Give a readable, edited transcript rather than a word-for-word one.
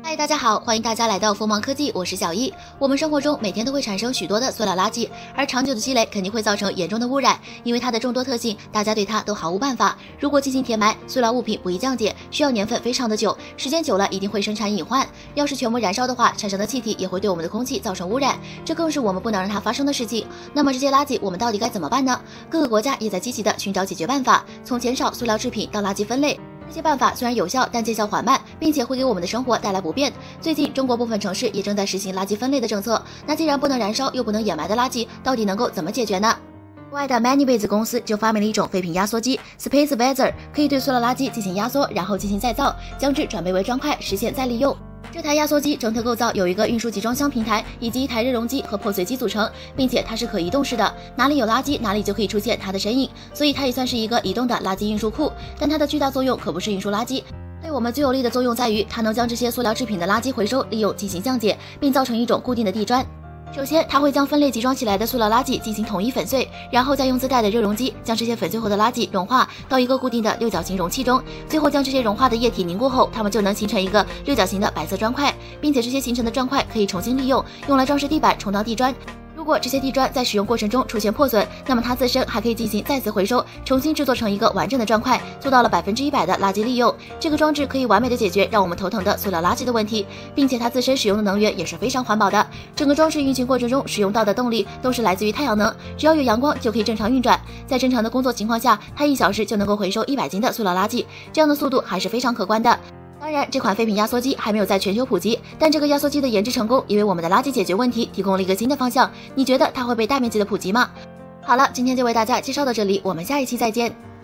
嗨，大家好，欢迎大家来到锋芒科技，我是小易。我们生活中每天都会产生许多的塑料垃圾，而长久的积累肯定会造成严重的污染，因为它的众多特性，大家对它都毫无办法。如果进行填埋，塑料物品不易降解，需要年份非常的久，时间久了一定会生产隐患。要是全部燃烧的话，产生的气体也会对我们的空气造成污染，这更是我们不能让它发生的事情。那么这些垃圾我们到底该怎么办呢？各个国家也在积极的寻找解决办法，从减少塑料制品到垃圾分类。这些办法虽然有效，但见效缓慢，并且会给我们的生活带来不便。最近，中国部分城市也正在实行垃圾分类的政策。那既然不能燃烧又不能掩埋的垃圾，到底能够怎么解决呢？国外的 Manybase 公司就发明了一种废品压缩机 Space Weather， 可以对塑料垃圾进行压缩，然后进行再造，将之转备为砖块，实现再利用。这台压缩机整体构造由一个运输集装箱平台以及一台热容机和破碎机组成，并且它是可移动式的，哪里有垃圾哪里就可以出现它的身影，所以它也算是一个移动的垃圾运输库。但它的巨大作用可不是运输垃圾，对我们最有利的作用在于它能将这些塑料制品的垃圾回收利用进行降解，并造成一种固定的地砖。首先，它会将分类集装起来的塑料垃圾进行统一粉碎，然后再用自带的热容机将这些粉碎后的垃圾融化到一个固定的六角形容器中，最后将这些融化的液体凝固后，它们就能形成一个六角形的白色砖块，并且这些形成的砖块可以重新利用，用来装饰地板，充当地砖。如果这些地砖在使用过程中出现破损，那么它自身还可以进行再次回收，重新制作成一个完整的砖块，做到了100%的垃圾利用。这个装置可以完美的解决让我们头疼的塑料垃圾的问题，并且它自身使用的能源也是非常环保的。整个装置运行过程中使用到的动力都是来自于太阳能，只要有阳光就可以正常运转。在正常的工作情况下，它1小时就能够回收100斤的塑料垃圾，这样的速度还是非常可观的。当然，这款废品压缩机还没有在全球普及，但这个压缩机的研制成功，也为我们的垃圾解决问题提供了一个新的方向。你觉得它会被大面积的普及吗？好了，今天就为大家介绍到这里，我们下一期再见。